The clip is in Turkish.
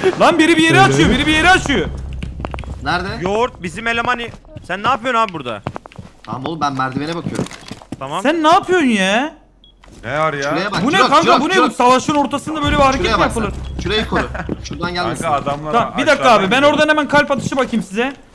Lan biri bir yeri açıyor, biri bir yeri açıyor. Nerede? Yoğurt bizim eleman. Sen ne yapıyorsun abi burada? Tamam oğlum ben merdivene bakıyorum. Tamam. Sen ne yapıyorsun ya? Ne var ya? Şuraya bak. Bu ne Jirok, kanka, Jirok, bu ne? Bu Jirok. savaşın ortasında böyle bir hareket Şuraya mi bak sen. yapılır? Şurayı koru. Şuradan gelmesin. Kanka adamlar Tamam, bir dakika abi, ben oradan hemen kalp atışı bakayım size.